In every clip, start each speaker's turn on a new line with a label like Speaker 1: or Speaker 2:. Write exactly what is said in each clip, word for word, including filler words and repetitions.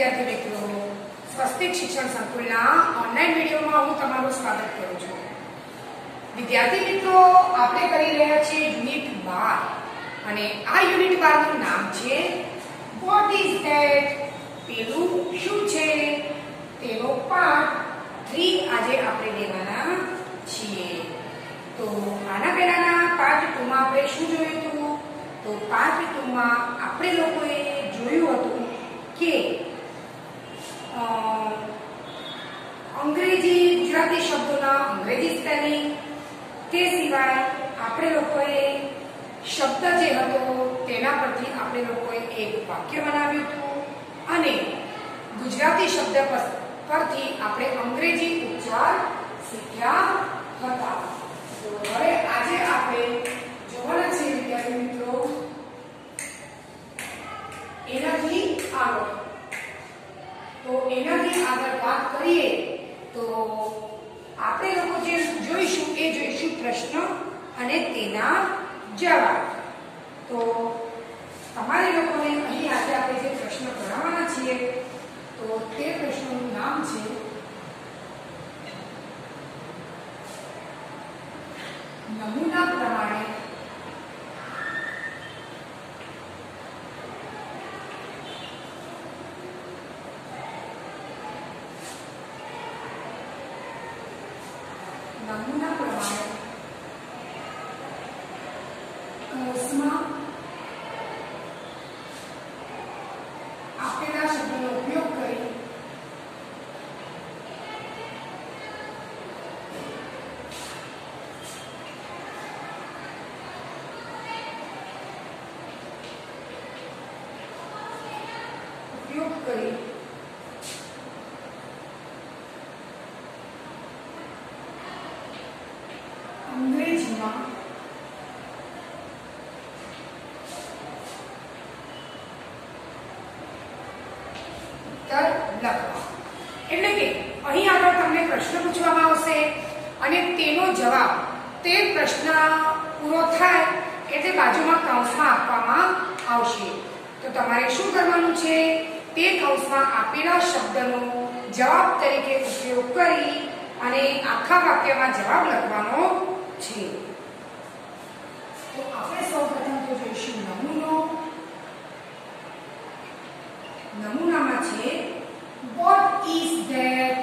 Speaker 1: વિદ્યાર્થી મિત્રો, સ્વસ્તિક શિક્ષણ સંકુલના ઓનલાઈન વિડીયોમાં હું તમારું સ્વાગત કરું છું. વિદ્યાર્થી મિત્રો, આપણે કરી રહ્યા છીએ યુનિટ બાર અને આ યુનિટ બાર નું નામ છે વોટ ઇઝ ધેટ. પેલું શું છે તેનો પાર્ટ ત્રણ આજે આપણે લેવાના છીએ. તો આના પહેલાના પાર્ટ ટુ માં આપણે શું જોયું હતું? તો પાર્ટ ટુ માં આપણે લોકોએ જોયું હતું કે અંગ્રેજી ગુજરાતી શબ્દોના અંગ્રેજી સ્પેલિંગ, તે સિવાય આપણે લોકોએ શબ્દ જે હતો તેના પરથી આપણે લોકોએ એક વાક્ય બનાવ્યું હતું અને ગુજરાતી શબ્દ પરથી આપણે અંગ્રેજી ઉચ્ચાર શીખ્યા હતા. તો હવે આજે આપણે જોવાના છે વિદ્યાર્થી મિત્રો એનાથી આગળ. તો એનાથી આગળ વાત કરીએ તો આપણે લોકો જે જોઈશું એ જોઈશું પ્રશ્ન અને તેના જવાબ. તો તમારે લોકોને અહીં આજે આપણે જે પ્રશ્ન કરાવવાના છીએ તો તે પ્રશ્નનું નામ છે નમૂના પ્રમાણે નમૂના પ્રમાણે કૌંસમાં આપેલા શબ્દનો ઉપયોગ કરી ઉપયોગ કરી અંગ્રેજીમાં ઉત્તર લખવા. એટલે કે અહીં આગળ તમને પ્રશ્ન પૂછવામાં આવશે અને તેનો જવાબ તે પ્રશ્ન પૂરો થાય એટલે બાજુમાં કૌંસમાં આપવામાં આવશે. તો તમારે શું કરવાનું છે? તે કૌંસમાં આપેલા શબ્દનો જવાબ તરીકે ઉપયોગ કરી અને આખા વાક્યમાં જવાબ લખવાનો છે. તો આપણે સૌપ્રથમ તો જોઈશું નમૂનો. નમૂનામાં છે what is that.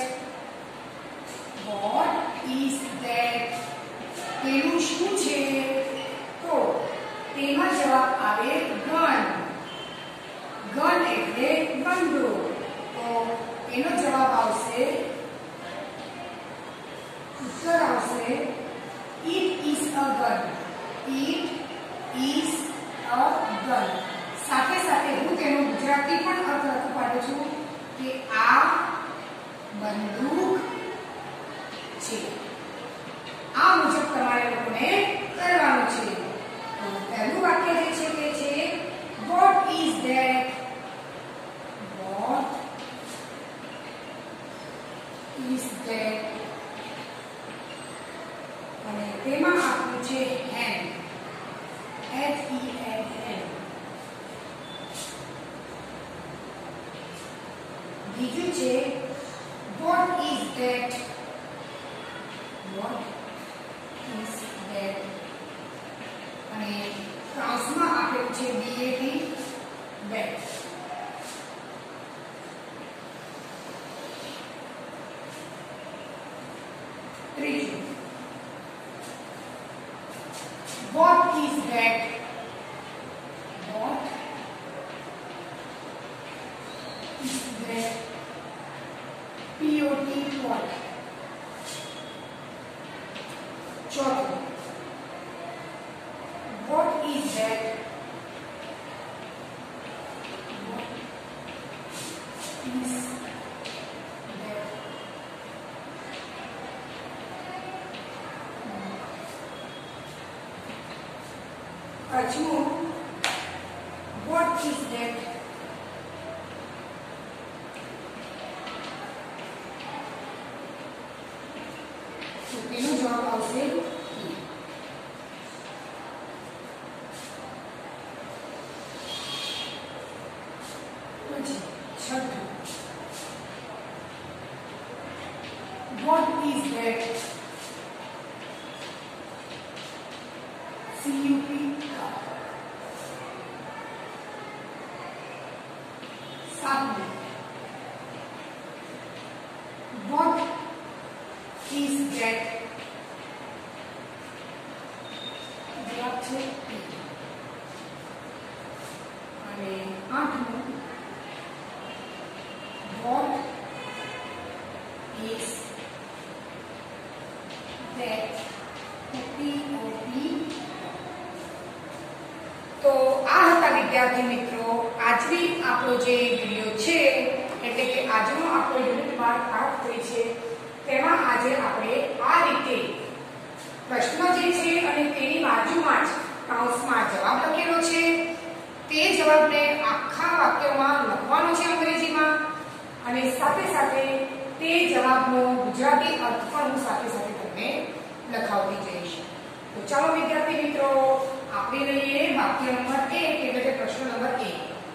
Speaker 1: what is that પેલું શું છે? તો તેમાં જવાબ આવે ગન. ગન એટલે બંદૂક. તો એનો જવાબ આવશે, ઉત્તર આવશે it is a gun. it is a gun. સાથે સાથે હું તેનો ગુજરાતી પણ અર્થ લખી પાડું છું કે આ બંદૂક છે. આ મુજબ તમારે લોકોને કરવાનું છે. તો પહેલું વાક્ય જે છે તે છે what is that. what is that અને તેમાં આપ્યું છે hand. H E N D. બીજું છે what is that. what is that અને કૌંસમાં આપેલું છે B A T bat. ત્રીજું what is that. what is that P O T pot. ચોથું what is that. what is that પાંચમું what is that. તો તેનો જવાબ આવશે પછી છઠ્ઠું is that? C U P. सातवें, what is that? जवाब છે અને આઠમું, what is that? P O P. તો આ હતા વિદ્યાર્થી મિત્રો આજની આપણો જે વિડિયો છે, એટલે કે આજનો આપણો યુનિટ બાર પાઠ થઈ છે, તેમાં આજે આપણે આ રીતે પ્રશ્ન જે છે અને તેની બાજુમાં જ કૌંસમાં જવાબ લખેલો છે, તે જવાબને આખા વાક્યમાં લખવાનો છે અંગ્રેજીમાં, અને સાથે સાથે તે જવાબનો ગુજરાતી અર્થ પણ હું સાથે સાથે તમને લખાવતી જઈશ. તો ચાલો વિદ્યાર્થી મિત્રો આપણે લઈએ વાક્ય નંબર એક, એટલે કે પ્રશ્ન નંબર એક.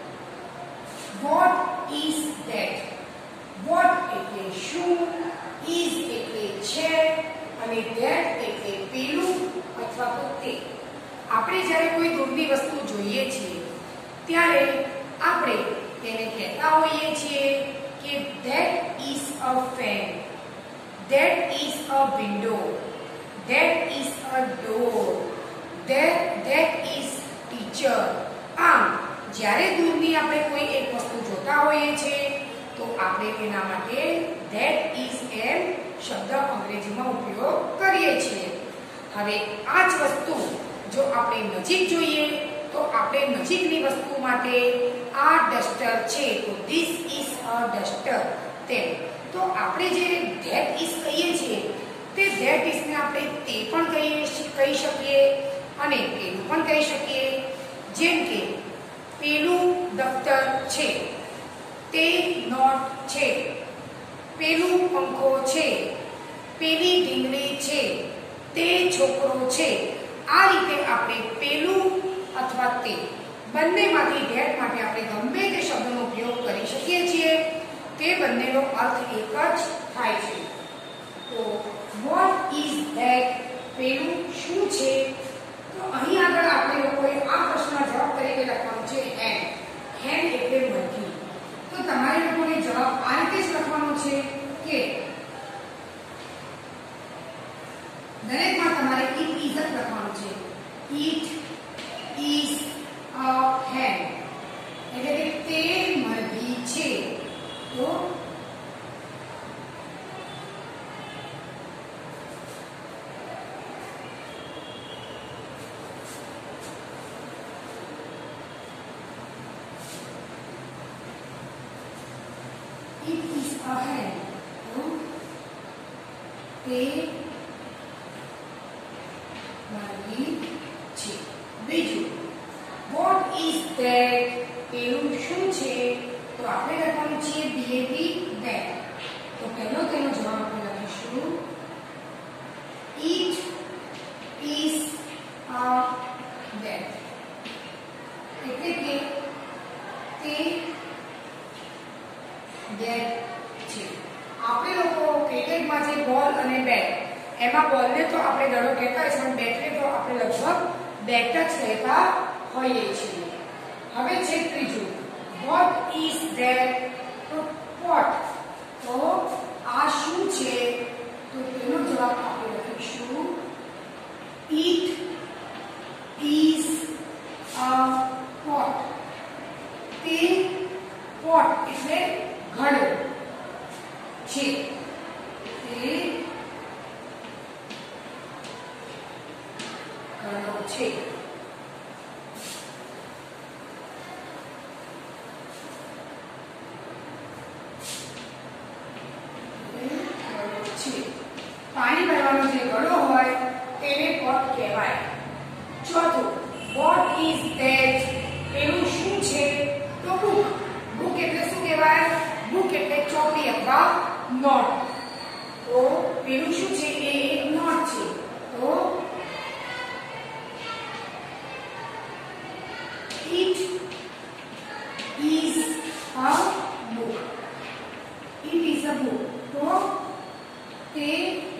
Speaker 1: What is that? What એટલે શું, is એટલે છે, અને that એટલે પેલું અથવા તો તે. આપણે જ્યારે કોઈ દૂરની વસ્તુ જોઈએ છીએ ત્યારે આપણે તેને કહેતા હોઈએ છીએ કે that is a fan, that is a window, that is a door, that that is teacher. આમ જ્યારે દૂરની આપણે કોઈ એક વસ્તુ જોતા હોઈએ છીએ તો આપણે તેના માટે that is એમ શબ્દ અંગ્રેજીમાં ઉપયોગ કરીએ છીએ. હવે આ જ વસ્તુ જો આપણે નજીક જોઈએ તો આપણે નજીકની વસ્તુ માટે આ ડસ્ટર છે તો this is a duster. તેમ તો આપણે જે that is કહીએ છીએ તે that is ને આપણે તે પણ કહીએ કહી શકીએ અને પેલું પણ કહી શકીએ. જેમ કે પેલું દફતર છે, તે નોટ છે, પેલું પંખો છે, પેલી ઢીંગલી છે, તે છોકરો છે. આ રીતે આપણે પેલું અથવા તે બંનેમાંથી that માટે આપણે ગમે તે શબ્દનો ઉપયોગ કરી શકીએ છીએ. તે બંનેનો અર્થ એક જ થાય છે. તો what is that? પેલું શું છે? તો અહીં આગળ આપણે લોકોએ આ પ્રશ્નનો જવાબ તરીકે લખવાનું છે hand. hand એટલે મરઘી. તો તમારે લોકોને જવાબ આ રીતે જ લખવાનો છે કે દરેકમાં તમારે it is જ લખવાનું છે. it is a hen. એટલે કે તે મરઘી છે. તો it is a hen. તો તે મરઘી છે. બીજું what is that? પેલું શું છે? તો આપણે લખવાનું છે that. that. તો પહેલો તેનો જવાબ આપણે લખીશું it is a that. એટલે કે તે that છે. આપણે લોકો ક્રિકેટમાં જે બોલ અને બેટ, એમાં બોલને તો આપણે દડો કહેતા હોય છે પણ બેટને તો આપણે લગભગ બેટ જ કહેતા હોઈએ છીએ. હવે છે ત્રીજું what is that? તો what. તો આ શું છે? તો તેનો જવાબ આપણે લખીશું it is a pot. તે pot એટલે ઘડો છે. તે ઘડો છે. પાણી ભરવાનો જે ઘડો હોય તેને પોટ કહેવાય. ચોથું what is that? પેલું શું છે? તો બુક. બુક એટલે શું કહેવાય? બુક એટલે ચોપડી અથવા નોટ. તો પેલું શું છે? એ એક નોટ છે. તો it is a book. it is a book. તો તે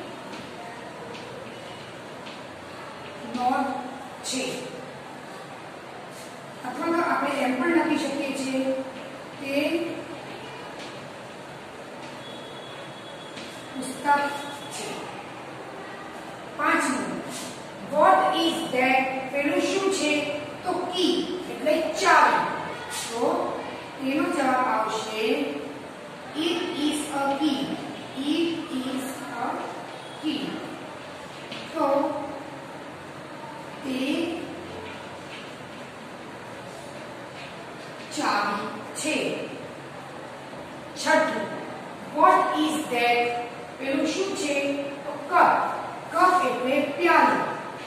Speaker 1: છે અથવા તો આપણે એમ પણ લખી શકીએ છીએ કે પુસ્તક છે. પાંચમું, વોટ ઇઝ ધેટ? પેલું શું છે? તો કી એટલે ચાવી. તો તેનો જવાબ આવશે it is a key. It is a key. તો તે ચાવી છે. છઠ્ઠું, વોટ ઇઝ ધેટ? પેલું શું છે? તો કપ. કપ એટલે પ્યાલો.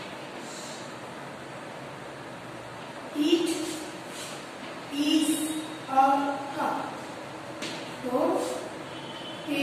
Speaker 1: It is a cup. તો તે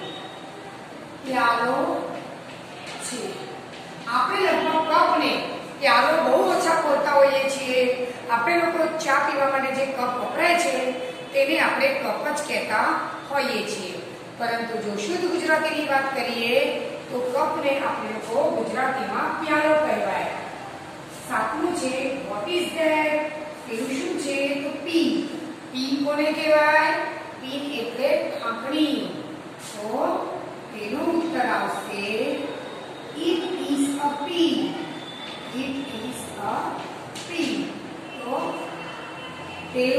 Speaker 1: પ્યાલો છે. આપણે લગભગ કપને પ્યાલો બહુ ઓછા બોલતા હોઈએ છીએ. આપણે લોકો ચા પીવા માટે જે કપ વપરાય છે તેને આપણે કપ જ કહેતા હોઈએ છીએ. પરંતુ જો શુદ્ધ ગુજરાતીની વાત કરીએ તો કપને આપણે લોકો ગુજરાતીમાં પ્યાલો કહેવાય. સાતમું છે, વોટ ઇઝ ધેટ? પેલું શું છે? તો પીન. પીન કોને કહેવાય? પીન એટલે ઢાંકણી. તો તેનો ઉત્તર આવશે it is a pin. It is a pin. તો તે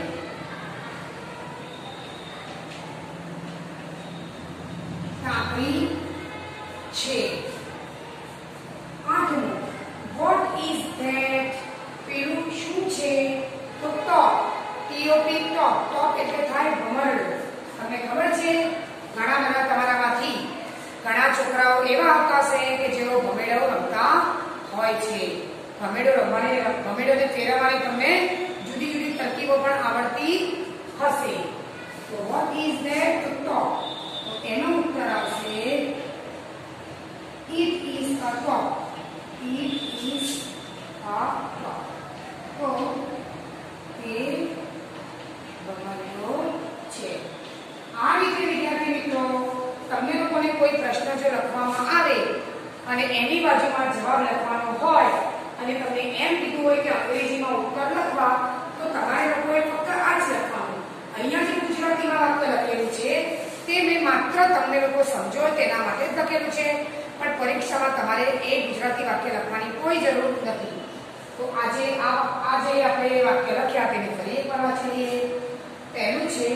Speaker 1: ઢાંકણી છે. આઠમું, વોટ ઇઝ ધેટ? પેલું શું છે? તો ટોપ. ટીઓપી ટોપ. ટોપ એટલે થાય ભમરડો. તમને ખબર છે ઘણા બધા તમારામાંથી ઘણા છોકરાઓ એવા આવતા હશે કે જેઓ ભમેડો રમતા હોય છે. ભમેડો રમવાની ભમેડોને ફેરવવાની તમને જુદી જુદી તરકીબો પણ આવડતી હશે. તો વોટ ઇઝ ધેટ? તો ટોપ. તો એનો ઉત્તર આવશે it is a top. It is a top. તો તે ભમરડો છે. આ રીતે વિદ્યાર્થી મિત્રો તમને લોકોને કોઈ પ્રશ્ન જો લખવામાં આવે અને એની બાજુમાં જવાબ લખવાનો હોય અને તમને એમ કીધું હોય કે અંગ્રેજીમાં ઉત્તર લખવા, તો તમારે લોકોએ ફક્ત આ જ લખવાનું. અહીંયા જે ગુજરાતીમાં વાક્ય લખેલું છે તે મેં માત્ર તમને લોકો સમજો તેના માટે જ લખેલું છે, પણ પરીક્ષામાં તમારે એ ગુજરાતી વાક્ય લખવાની કોઈ જરૂર નથી. તો આજે આ આ જે આપણે વાક્ય લખ્યા તેને ફરી એકવાર વાંચી લઈએ. પહેલું છે,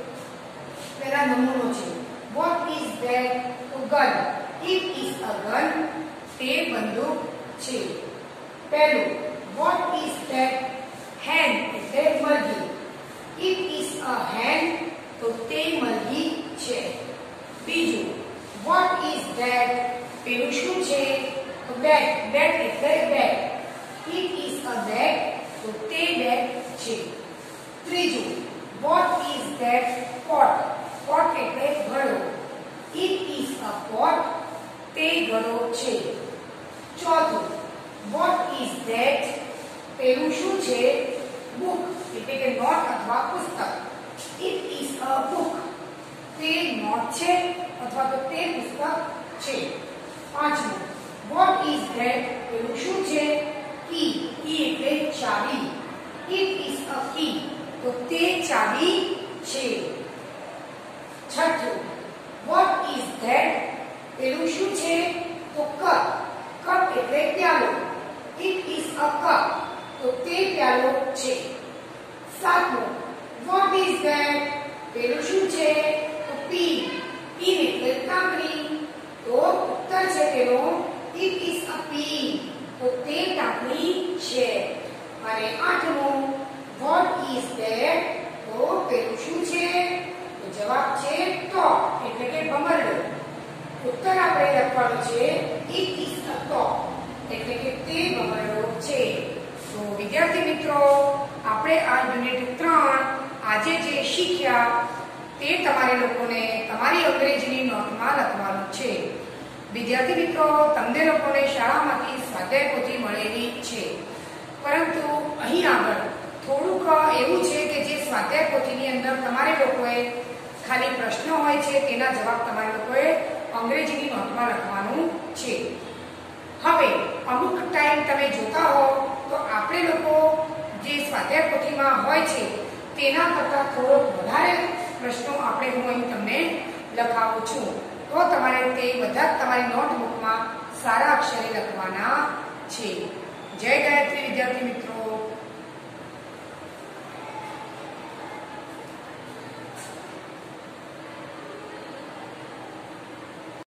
Speaker 1: પહેલા નમૂનો છે. What is that? તો gun. It is a gun. તે બંદૂક છે. પહેલું, વોટ ઇઝ ધેટ? હેન એટલે મરઘી. ઇટ ઇઝ અ હેન. તો તે મરઘી છે. બીજું, વોટ ઇઝ ધેટ? પેલું શું છે? તો બેગ. બેગ એટલે bag. It is a bag. તો તે બેગ છે. ત્રીજું, what is that? Pot. Pot એટલે ઘડો. It is a pot. તે ઘડો છે. ચોથું, વોટ ઇઝ ધેટ? પેલું શું છે? બુક એટલે કે નોટ અથવા પુસ્તક. It is a book. તે નોટ છે અથવા તો તે પુસ્તક છે. પાંચમું, વોટ ઇઝ ધેટ? પેલું શું છે? કી. કી એટલે ચાવી. It is a key. તો તે ચાવી છે. છઠ્ઠું, વોટ ઇઝ ધેટ? પેલું શું છે? તો કપ. કપ એટલે પ્યાલો. It is a cup. તો તે પ્યાલો છે. સાતમું, વોટ ઇઝ ધેટ? પેલું શું છે? તો પીન. પીન એટલે ટાંકણી. તો ઉત્તર છે તેનો ઇટ ઇઝ અ પીન. તો તે ટાંકણી છે. અને આઠમું, વોટ ઇઝ ધેટ? તો પેલું શું છે? તો જવાબ છે ટોપ એટલે કે ભમરડો. ઉત્તર આપણે લખવાનો છે ઇટ ઇઝ અ ટોપ એટલે કે તે ભમરડો છે. તો વિદ્યાર્થી મિત્રો, આપણે આ યુનિટ ત્રણ આજે જે શીખ્યા તે તમારે લોકોને તમારી અંગ્રેજીની નોટમાં લખવાનું છે. વિદ્યાર્થી મિત્રો, તમને લોકોને શાળામાંથી સ્વાધ્યાય પોથી મળેલી છે, પરંતુ અહીં આગળ થોડુંક એવું છે કે જે સ્વાધ્યાય પોથીની અંદર તમારે લોકોએ ખાલી પ્રશ્નો હોય છે તેના જવાબ તમારે લોકોએ અંગ્રેજીની નોટમાં લખવાનું છે. હવે અમુક ટાઈમ તમે જોતા હો તો આપણે લોકો જે સ્વાધ્યાય પોથીમાં હોય છે તેના કરતાં થોડો વધારે પ્રશ્નો આપણે હું અહીં તમને લખાવું છું. તો તમારે તે બધા તમારી નોટબુકમાં સારા અક્ષરે લખવાના છે. જય ગાયત્રી વિદ્યાર્થી મિત્રો.